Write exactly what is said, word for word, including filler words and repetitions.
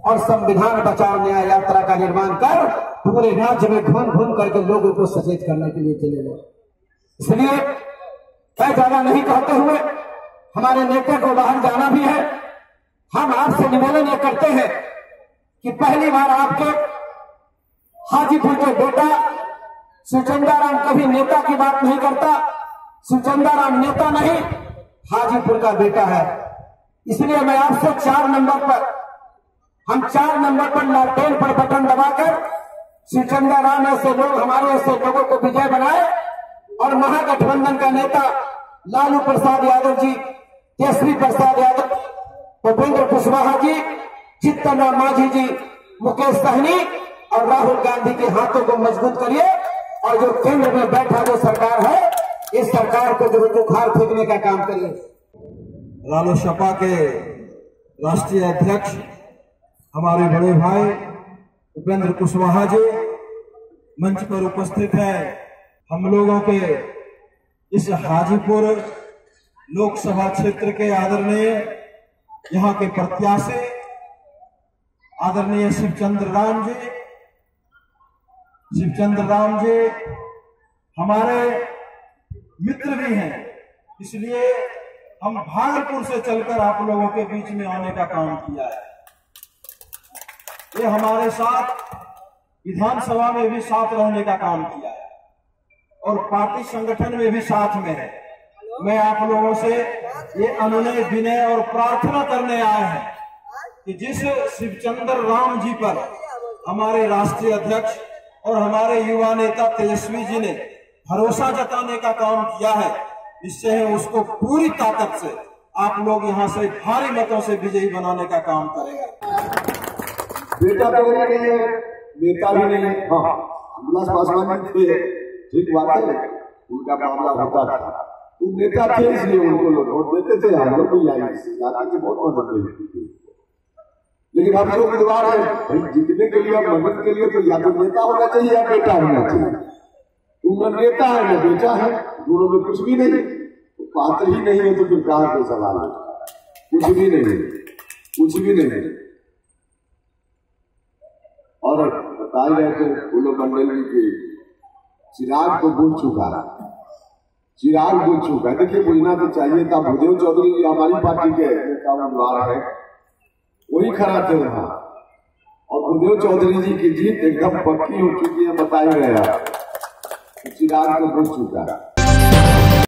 और संविधान बचाओ न्याय यात्रा का निर्माण कर पूरे राज्य में घूम घूम करके लोगों को सचेत करने के लिए चले गए। इसलिए मैं ज्यादा नहीं कहते हुए हमारे नेता को बाहर जाना भी है। हम आपसे निवेदन ये करते हैं कि पहली बार आपके हाजीपुर के बेटा सुचंदाराम कभी नेता की बात नहीं करता। सुचंदाराम नेता नहीं, हाजीपुर का बेटा है। इसलिए मैं आपसे चार नंबर पर हम चार नंबर पर लालटेन पर बटन दबाकर सुचंदाराम ऐसे लोग हमारे ऐसे लोगों को विजय बनाए और महागठबंधन का नेता लालू प्रसाद यादव जी, केसरी प्रसाद यादव, भूपेंद्र कुशवाहा जी, जीतन राम मांझी जी, मुकेश सहनी और राहुल गांधी के हाथों को मजबूत करिए और जो केंद्र में बैठा जो सरकार है, इस सरकार को जो बुखार फेंकने का काम करिए। रालोसपा के राष्ट्रीय अध्यक्ष हमारे बड़े भाई भूपेंद्र कुशवाहा जी मंच पर उपस्थित है। हम लोगों के इस हाजीपुर लोकसभा क्षेत्र के आदरणीय यहाँ के प्रत्याशी आदरणीय शिवचंद्र राम जी शिवचंद्र राम जी हमारे मित्र भी हैं, इसलिए हम भागलपुर से चलकर आप लोगों के बीच में आने का काम किया है। ये हमारे साथ विधानसभा में भी साथ रहने का काम किया है और पार्टी संगठन में भी साथ में है। मैं आप लोगों से ये अनुनय विनय और प्रार्थना करने आए हैं कि जिस शिवचंद्र राम जी पर हमारे राष्ट्रीय अध्यक्ष और हमारे युवा नेता तेजस्वी जी ने भरोसा जताने का काम किया है, इससे उसको पूरी ताकत से आप लोग यहाँ से भारी मतों से विजयी बनाने का काम करेंगे। बेटा तो नहीं है, नेता भी नहीं है। हाँ, विलास पासवान जी थे, ठीक बात है, उनका मामला होता था। वो नेता थे इसलिए उनको लोग वोट देते थे, हम लोग भी आई की बहुत मदद मिलती थी। लेकिन हम लोग उम्मीदवार है भाई जीतने के लिए, मदद के लिए तो या तो नेता होना चाहिए या बेटा होना चाहिए। तुम नेता है ना बेटा है, दोनों में कुछ भी नहीं, तो पात्र ही नहीं है तो फिर कहाँ पे सवाल है? कुछ भी नहीं, कुछ भी नहीं। और बताए गए थे फूलो मंडल की चिराग तो बुझ चुका है, चिराग बुझ चुका है। देखिए बुझना तो चाहिए था। भूदेव चौधरी जी हमारी पार्टी के नेता उम्मीदवार है, वही खड़ा थे वहां और भूदेव चौधरी जी की जीत एकदम पक्की हो चुकी है, बताया गया चिराग तो बुझ चुका है।